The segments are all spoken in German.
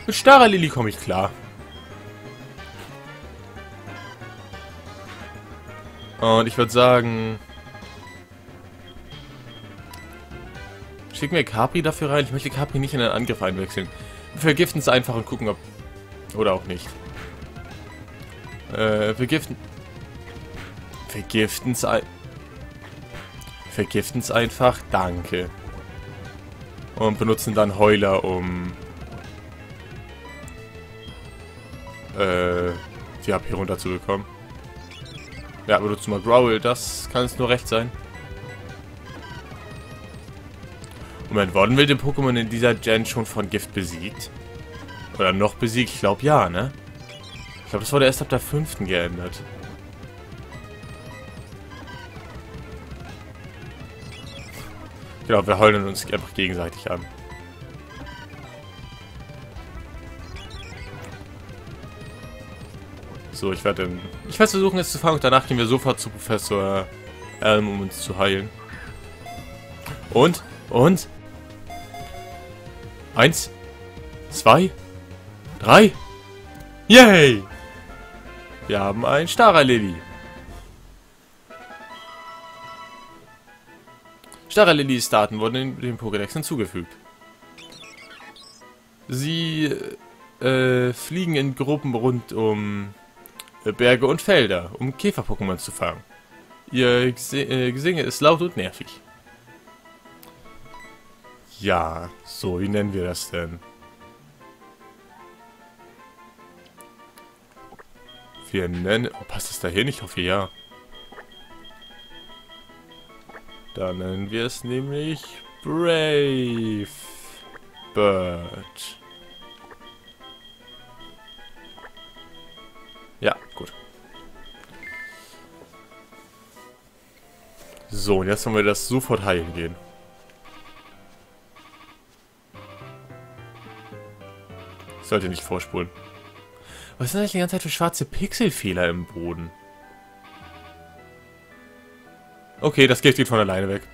Mit Stara Lily komme ich klar. Und ich würde sagen... Schicken wir Capri dafür rein. Ich möchte Capri nicht in den Angriff einwechseln. Wir vergiften es einfach und gucken, ob... Oder auch nicht. Vergiften es einfach. Danke. Und benutzen dann Heuler, um... die HP runterzubekommen. Ja, benutzen wir Growl. Das kann es nur recht sein. Moment, wurden wir den Pokémon in dieser Gen schon von Gift besiegt? Oder noch besiegt? Ich glaube ja, ne? Ich glaube, das wurde erst ab der 5. geändert. Genau, wir heulen uns einfach gegenseitig an. So, ich werde versuchen, es zu fangen und danach gehen wir sofort zu Professor Elm, um uns zu heilen. Und? 1, 2, 3. Yay! Wir haben ein Stara Lily. Stara Lilys Daten wurden in den Pokédex hinzugefügt. Sie fliegen in Gruppen rund um Berge und Felder, um Käfer-Pokémon zu fangen. Ihr Gesinge ist laut und nervig. Ja, so, wie nennen wir das denn? Wir nennen... Oh, passt das da hin? Ich hoffe, ja. Da nennen wir es nämlich Brave Bird. Ja, gut. So, und jetzt wollen wir das sofort heilen gehen. Ich sollte nicht vorspulen. Was sind eigentlich die ganze Zeit für schwarze Pixelfehler im Boden? Okay, das Gift geht von alleine weg.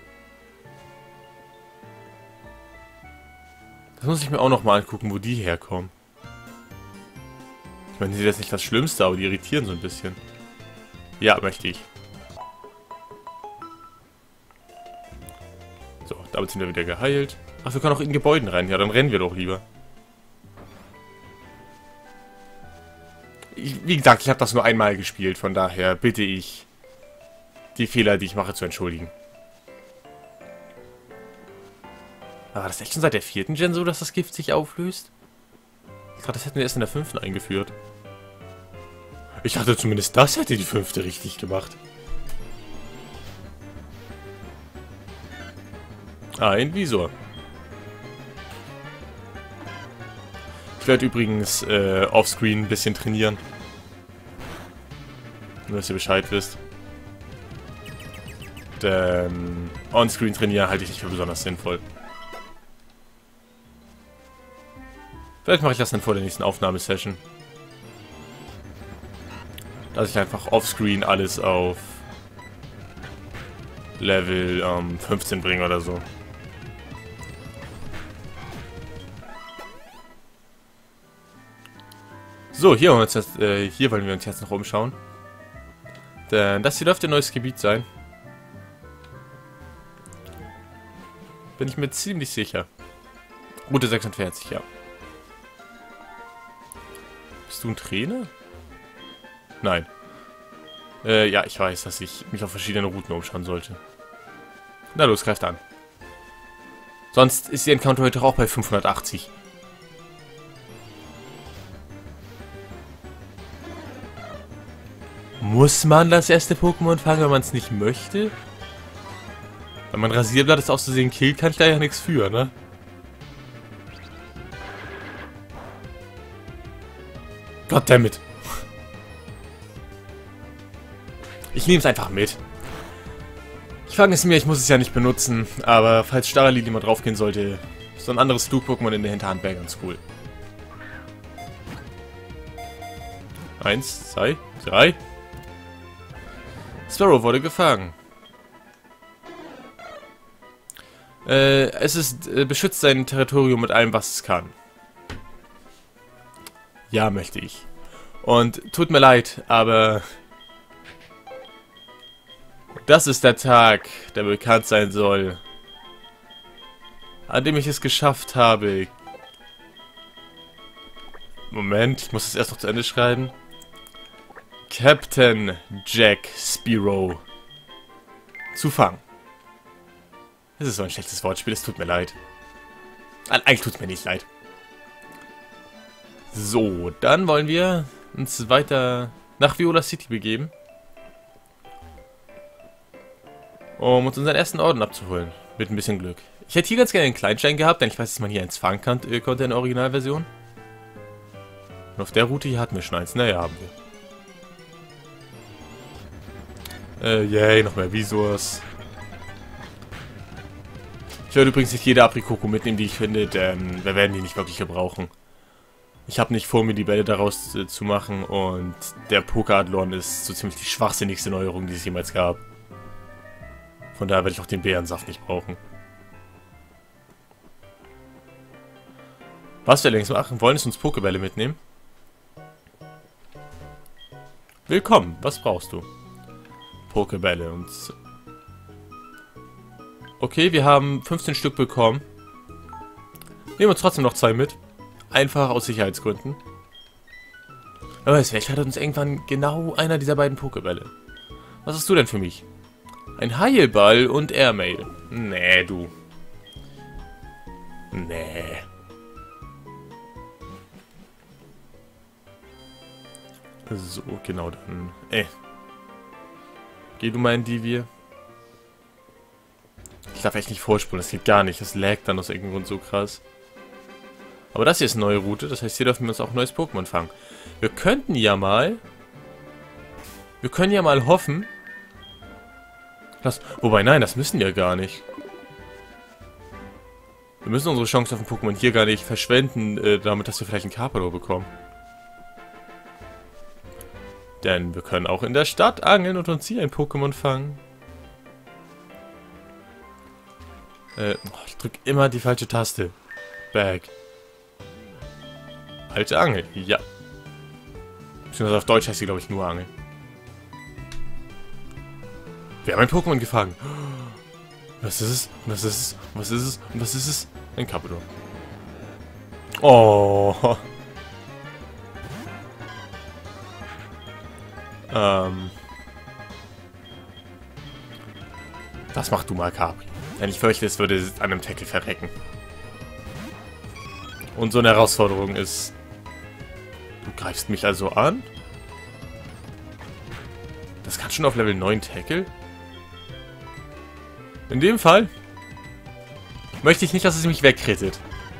Das muss ich mir auch nochmal angucken, wo die herkommen. Ich meine, das ist jetzt nicht das Schlimmste, aber die irritieren so ein bisschen. Ja, möchte ich. So, damit sind wir wieder geheilt. Ach, wir können auch in Gebäuden rein. Ja, dann rennen wir doch lieber. Wie gesagt, ich habe das nur einmal gespielt, von daher bitte ich, die Fehler, die ich mache, zu entschuldigen. Aber war das echt schon seit der 4. Gen so, dass das Gift sich auflöst? Ich dachte, das hätten wir erst in der 5. eingeführt. Ich dachte zumindest, das hätte die 5. richtig gemacht. Ein Visor. Ich werde übrigens offscreen ein bisschen trainieren. Nur, dass ihr Bescheid wisst. Denn onscreen trainieren halte ich nicht für besonders sinnvoll. Vielleicht mache ich das dann vor der nächsten Aufnahmesession. Dass ich einfach offscreen alles auf Level 15 bringe oder so. So, hier wollen wir uns jetzt noch umschauen. Denn das hier dürfte ein neues Gebiet sein. Bin ich mir ziemlich sicher. Route 46, ja. Bist du ein Trainer? Nein. Ja, ich weiß, dass ich mich auf verschiedene Routen umschauen sollte. Na los, greift an. Sonst ist die Encounter heute auch bei 580. Muss man das erste Pokémon fangen, wenn man es nicht möchte? Wenn man Rasierblatt ist auszusehen killt, kann ich da ja nichts für, ne? Goddammit. Ich nehme es einfach mit. Ich fange es mir, ich muss es ja nicht benutzen, aber falls Stara Lily mal draufgehen sollte, so ein anderes Flug-Pokémon in der Hinterhand wäre ganz cool. 1, 2, 3. Sparrow wurde gefangen. Es beschützt sein Territorium mit allem, was es kann. Ja, möchte ich. Und tut mir leid, aber das ist der Tag, der bekannt sein soll, an dem ich es geschafft habe. Moment, ich muss es erst noch zu Ende schreiben. Captain Jack Sparrow zu fangen. Das ist so ein schlechtes Wortspiel, es tut mir leid. Eigentlich tut es mir nicht leid. So, dann wollen wir uns weiter nach Viola City begeben, um uns unseren ersten Orden abzuholen. Mit ein bisschen Glück. Ich hätte hier ganz gerne einen Kleinstein gehabt, denn ich weiß, dass man hier eins fangen konnte in der Originalversion. Und auf der Route hier hatten wir schon eins. Naja, haben wir. Yay, noch mehr Visors. Ich werde übrigens nicht jede Aprikoko mitnehmen, die ich finde, denn wir werden die nicht wirklich gebrauchen. Ich habe nicht vor, mir die Bälle daraus zu machen und der Pokeadlon ist so ziemlich die schwachsinnigste Neuerung, die es jemals gab. Von daher werde ich auch den Beerensaft nicht brauchen. Was wir allerdings machen wollen, ist uns Pokebälle mitnehmen. Willkommen, was brauchst du? Pokebälle und... Okay, wir haben 15 Stück bekommen. Nehmen uns trotzdem noch 2 mit. Einfach aus Sicherheitsgründen. Aber vielleicht hat uns irgendwann genau einer dieser beiden Pokebälle. Was hast du denn für mich? Ein Heilball und Airmail. Nee, du. Nee. So, genau dann. Geh du mal in die wir. Ich darf echt nicht vorspulen, das geht gar nicht. Das laggt dann aus irgendeinem Grund so krass. Aber das hier ist eine neue Route, das heißt, hier dürfen wir uns auch ein neues Pokémon fangen. Wir könnten ja mal... Wir können ja mal hoffen... Wobei, nein, das müssen wir gar nicht. Wir müssen unsere Chance auf ein Pokémon hier gar nicht verschwenden, damit, dass wir vielleicht einen Carpador bekommen. Denn wir können auch in der Stadt angeln und uns hier ein Pokémon fangen. Ich drücke immer die falsche Taste. Bag. Alte Angel, ja. Beziehungsweise auf Deutsch heißt sie, glaube ich, nur Angel. Wir haben ein Pokémon gefangen. Was ist es? Was ist es? Was ist es? Was ist es? Ein Carpador. Oh. Das mach du mal, Capri. Denn ich fürchte, es würde an einem Tackle verrecken. Und so eine Herausforderung ist... Du greifst mich also an? Das kann schon auf Level 9 Tackle? In dem Fall möchte ich nicht, dass es mich wegkrittet.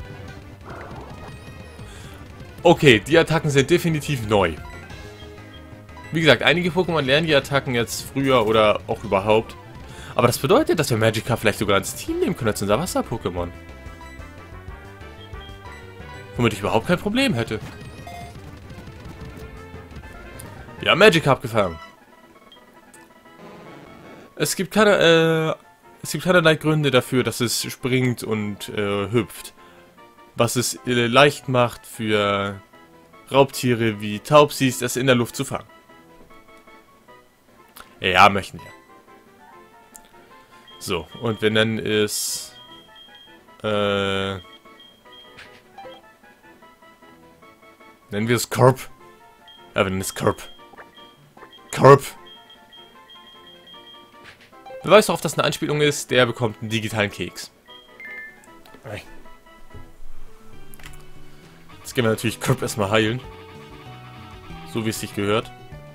Okay, die Attacken sind definitiv neu. Wie gesagt, einige Pokémon lernen die Attacken jetzt früher oder auch überhaupt. Aber das bedeutet, dass wir Magikarp vielleicht sogar ins Team nehmen können als unser Wasser-Pokémon. Womit ich überhaupt kein Problem hätte. Wir haben Magikarp gefangen. Es gibt keinerlei Gründe dafür, dass es springt und hüpft. Was es leicht macht für Raubtiere wie Taubsis, es in der Luft zu fangen. Ja, möchten wir. So, und wir nennen es... nennen wir es Corp. Ja, wir nennen es Corp. Corp. Wer weiß, worauf das eine Anspielung ist, der bekommt einen digitalen Keks. Jetzt gehen wir natürlich Corp erstmal heilen. So wie es sich gehört.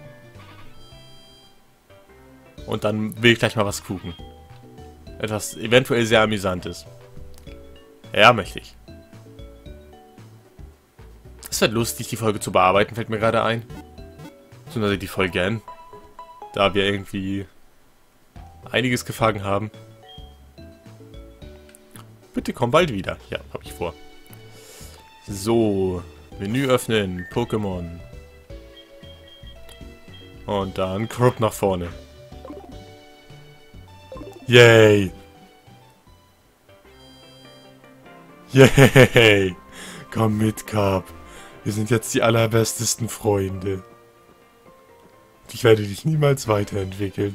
Und dann will ich gleich mal was gucken. Etwas eventuell sehr Amüsantes. Ja, möchte ich. Es wird lustig, die Folge zu bearbeiten, fällt mir gerade ein. Beziehungsweise die Folgen. Da wir irgendwie einiges gefangen haben. Bitte komm bald wieder. Ja, habe ich vor. So. Menü öffnen. Pokémon. Und dann Corp nach vorne. Yay! Yay! Komm mit, Carp. Wir sind jetzt die allerbestesten Freunde. Ich werde dich niemals weiterentwickeln.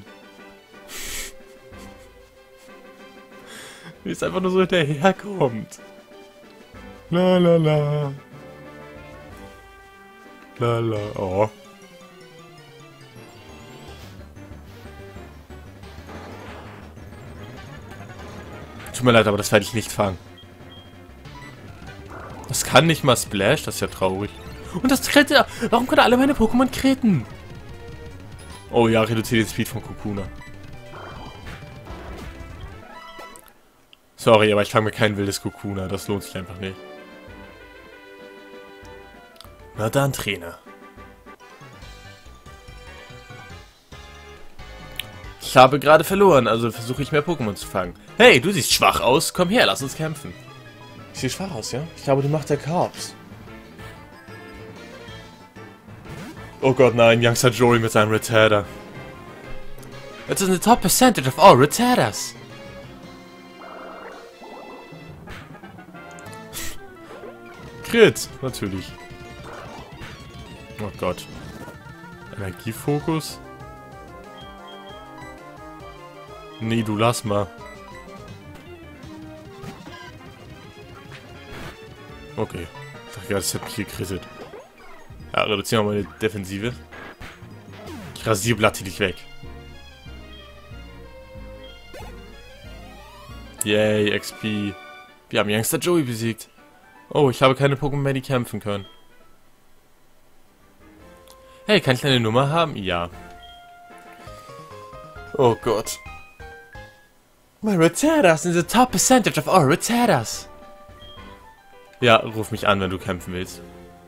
Wie es einfach nur so hinterherkommt. La la la. La la. Oh. Tut mir leid, aber das werde ich nicht fangen. Das kann nicht mal Splash, das ist ja traurig. Und das Krette. Warum können alle meine Pokémon kritten? Oh ja, reduziert den Speed von Kokuna. Sorry, aber ich fange mir kein wildes Kokuna. Das lohnt sich einfach nicht. Na dann, Trainer. Ich habe gerade verloren, also versuche ich mehr Pokémon zu fangen. Hey, du siehst schwach aus. Komm her, lass uns kämpfen. Ich sehe schwach aus, ja? Ich glaube, die Macht der Korps. Oh Gott, nein, Youngster Joey mit seinem Retarder. It is in the top percentage of all Retarders. Crit, natürlich. Oh Gott. Energiefokus? Nee, du lass mal. Okay. Ich dachte gerade, das hätte mich gekrittet. Ja, reduzieren wir mal meine Defensive. Ich Rasierblatte dich weg. Yay, XP. Wir haben Youngster Joey besiegt. Oh, ich habe keine Pokémon mehr, die kämpfen können. Hey, kann ich eine Nummer haben? Ja. Oh Gott. My Retardas in the top percentage of all Retardas. Ja, ruf mich an, wenn du kämpfen willst.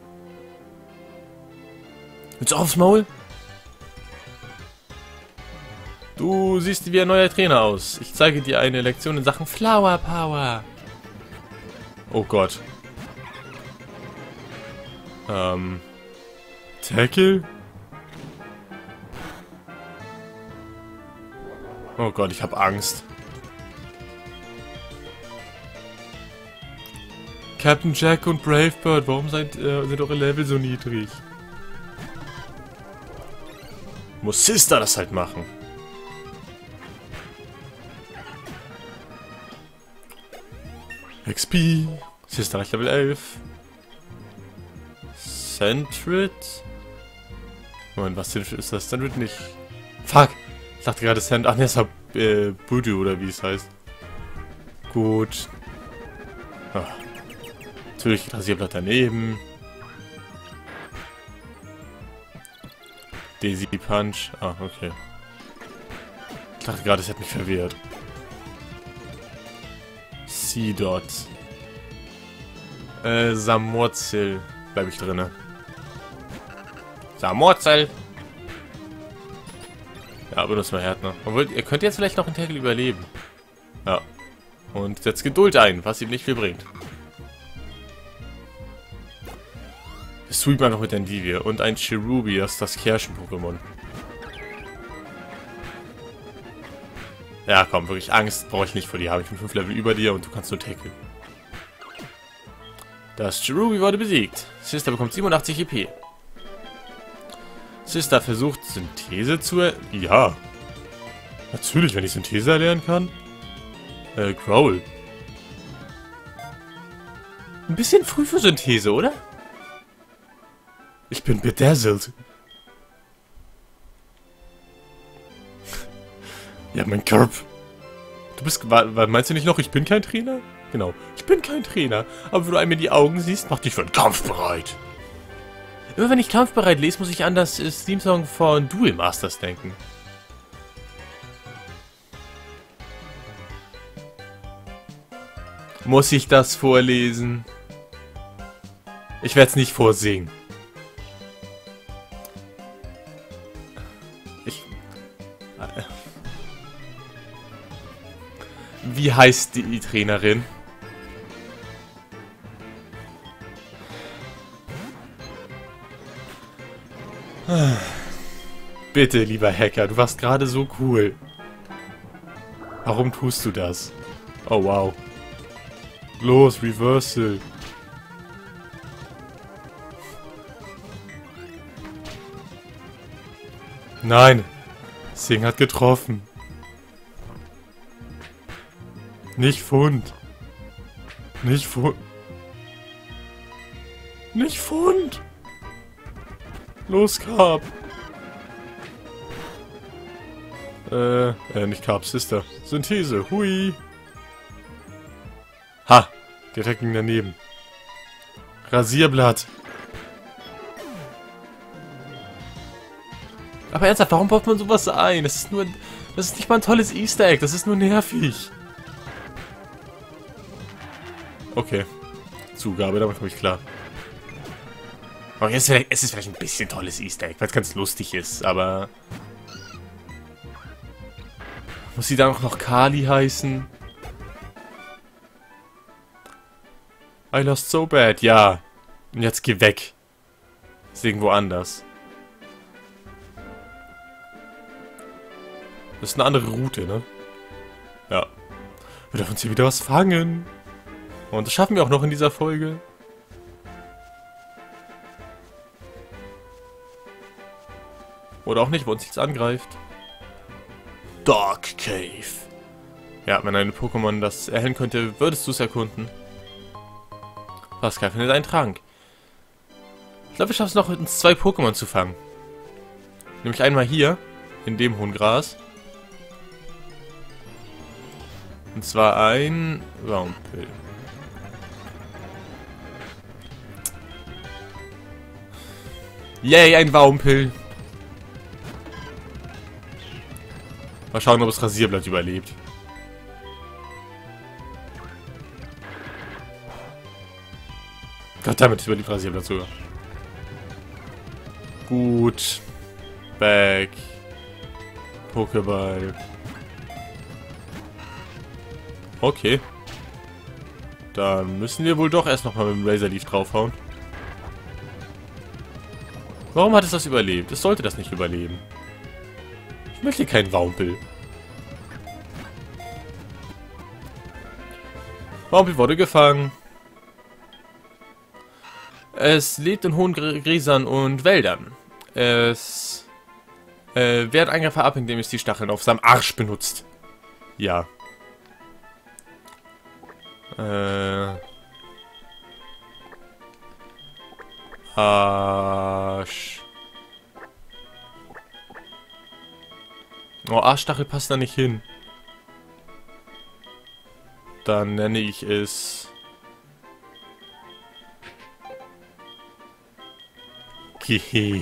Willst du aufs Maul? Du siehst wie ein neuer Trainer aus. Ich zeige dir eine Lektion in Sachen Flower Power. Oh Gott. Tackle? Oh Gott, ich habe Angst. Captain Jack und Bravebird, warum sind eure Level so niedrig? Muss Sister das halt machen. XP. Sister reicht Level 11. Sentret? Moment, was ist das? Sentret nicht. Fuck! Ich dachte gerade Ach ne, das war Budu oder wie es heißt. Gut. Ah. Natürlich Rasierblatt daneben. Daisy Punch. Ah, okay. Ich dachte gerade, es hätte mich verwirrt. Seedot. Samurzel. Bleib ich drinne. Samurzel! Ja, benutzt mal Härtner. Obwohl, ihr könnt jetzt vielleicht noch einen Tackle überleben. Ja. Und setzt Geduld ein, was ihm nicht viel bringt. Wir sweepen einfach mit Endivia. Und ein Cherubi, das ist das Kirschen-Pokémon. Ja, komm, wirklich Angst brauche ich nicht vor dir. Habe ich bin 5 Level über dir und du kannst nur tackeln. Das Cherubi wurde besiegt. Sister bekommt 87 EP. Sister versucht Synthese zu Ja. Natürlich, wenn ich Synthese erlernen kann. Growl. Ein bisschen früh für Synthese, oder? Ich bin bedazzled. Ja, mein Körper. Du bist... Meinst du nicht noch, ich bin kein Trainer? Genau. Ich bin kein Trainer. Aber wenn du einem in die Augen siehst, mach dich für einen Kampf bereit. Immer wenn ich kampfbereit lese, muss ich an das Theme-Song von Duel Masters denken. Muss ich das vorlesen? Ich werde es nicht vorsingen. Wie heißt die Trainerin? Bitte, lieber Hacker, du warst gerade so cool. Warum tust du das? Oh, wow. Los, Reversal. Nein. Sing hat getroffen. Nicht Pfund. Nicht Pfund. Nicht Pfund. Los, Carp. Nicht Carp, Sister. Synthese. Hui. Ha. Direkt ging daneben. Rasierblatt. Aber ernsthaft, warum baut man sowas ein? Das ist nicht mal ein tolles Easter Egg. Das ist nur nervig. Okay. Zugabe, damit komme ich klar. Aber es ist vielleicht ein bisschen tolles Easter Egg, weil es ganz lustig ist, aber... Muss sie dann auch noch Kali heißen? I lost so bad, ja. Und jetzt geh weg. Ist irgendwo anders. Das ist eine andere Route, ne? Ja. Wir dürfen uns hier wieder was fangen. Und das schaffen wir auch noch in dieser Folge. Oder auch nicht, wo uns nichts angreift. Dark Cave. Ja, wenn ein Pokémon das erhellen könnte, würdest du es erkunden. Pascal findet einen Trank. Ich glaube, wir schaffen es noch, uns 2 Pokémon zu fangen. Nämlich einmal hier, in dem hohen Gras. Und zwar ein Waumpel. Yay, ein Waumpel. Mal schauen, ob das Rasierblatt überlebt. Goddammit, überlebt Rasierblatt sogar. Gut. Back. Pokéball. Okay. Dann müssen wir wohl doch erst nochmal mit dem Razor Leaf draufhauen. Warum hat es das überlebt? Es sollte das nicht überleben. Ich möchte keinen Waumpel. Waumpel wurde gefangen. Es lebt in hohen Gräsern und Wäldern. Es wehrt Angreifer ab, indem es die Stacheln auf seinem Arsch benutzt. Ja. Arsch. Oh, Arschstachel passt da nicht hin. Dann nenne ich es... Geh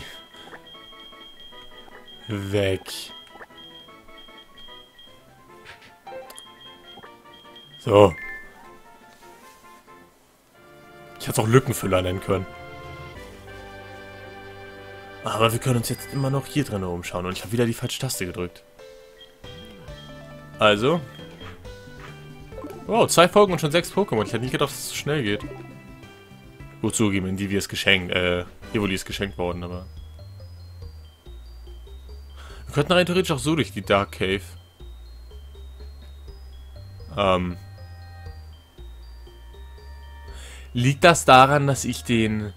weg. So. Ich hätte es auch Lückenfüller nennen können. Aber wir können uns jetzt immer noch hier drin umschauen. Und ich habe wieder die falsche Taste gedrückt. Also. Wow, 2 Folgen und schon 6 Pokémon. Ich hätte nicht gedacht, dass es so schnell geht. Gut zugeben, in die wir es geschenkt, Evoli ist geschenkt worden, aber... Wir könnten rein theoretisch auch so durch die Dark Cave. Liegt das daran, dass ich den...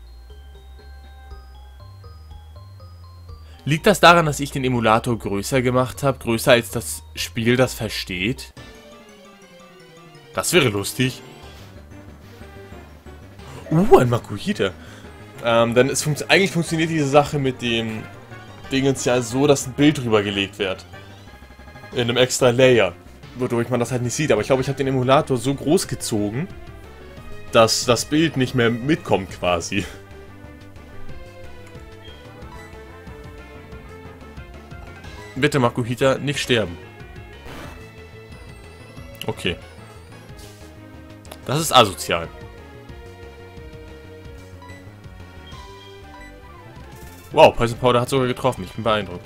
Liegt das daran, dass ich den Emulator größer gemacht habe? Größer als das Spiel das versteht? Das wäre lustig. Ein Makuhita. Denn eigentlich funktioniert diese Sache mit dem Dingens ja so, dass ein Bild drüber gelegt wird. In einem extra Layer. Wodurch man das halt nicht sieht. Aber ich glaube, ich habe den Emulator so groß gezogen, dass das Bild nicht mehr mitkommt quasi. Bitte, Makuhita, nicht sterben. Okay. Das ist asozial. Wow, Poison Powder hat sogar getroffen. Ich bin beeindruckt.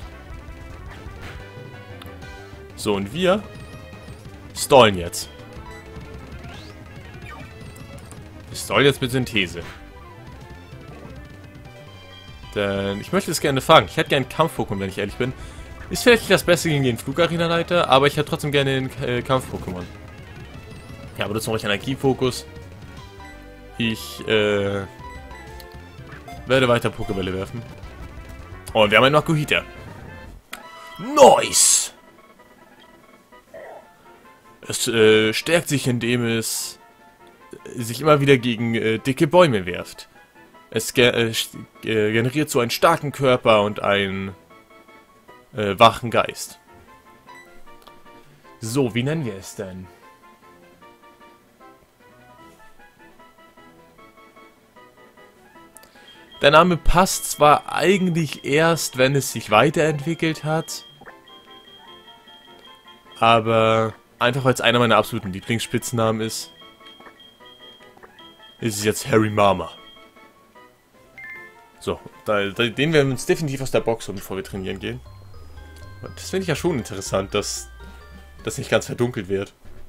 So, und wir stallen jetzt. Wir stallen jetzt mit Synthese. Denn ich möchte es gerne fangen. Ich hätte gerne einen Kampf-Pokémon, wenn ich ehrlich bin. Ist vielleicht nicht das Beste gegen den Flugarena-Leiter, aber ich hätte trotzdem gerne den Kampf-Pokémon. Ja, benutze noch Energiefokus. Ich werde weiter Pokébälle werfen. Und wir haben einen Makuhita. Nice! Es stärkt sich, indem es sich immer wieder gegen dicke Bäume wirft. Es generiert so einen starken Körper und einen wachen Geist. So, wie nennen wir es denn? Der Name passt zwar eigentlich erst, wenn es sich weiterentwickelt hat, aber einfach weil es einer meiner absoluten Lieblingsspitznamen ist, ist es jetzt Harry Mama. So, den werden wir uns definitiv aus der Box holen, bevor wir trainieren gehen. Das finde ich ja schon interessant, dass das nicht ganz verdunkelt wird.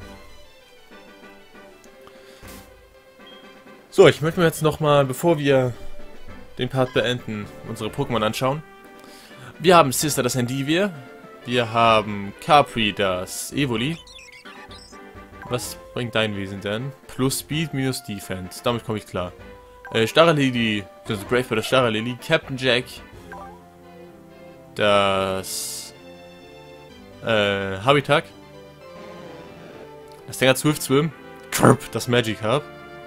So, ich möchte mir jetzt nochmal, bevor wir den Part beenden, unsere Pokémon anschauen. Wir haben Sister, das Endivir. Wir haben Capri, das Evoli. Was bringt dein Wesen denn? Plus Speed, minus Defense. Damit komme ich klar. Staralili, das ist Brave, das Staralili. Captain Jack. Das Habitat. Das Ding hat Swift Swim. Kirp, das Magikarp.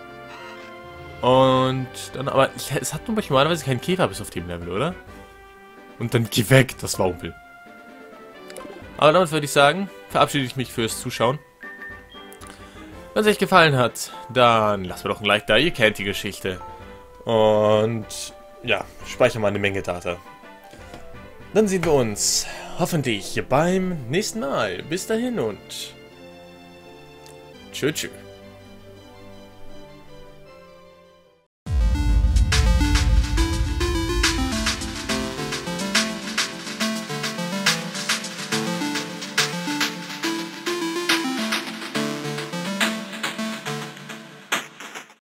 Und dann, aber es hat normalerweise keinen Käfer bis auf dem Level, oder? Und dann geh weg, das Waupel. Aber damit würde ich sagen, verabschiede ich mich fürs Zuschauen. Wenn es euch gefallen hat, dann lasst mir doch ein Like da, ihr kennt die Geschichte. Und ja, speichern mal eine Menge Data. Dann sehen wir uns hoffentlich beim nächsten Mal. Bis dahin und tschüss.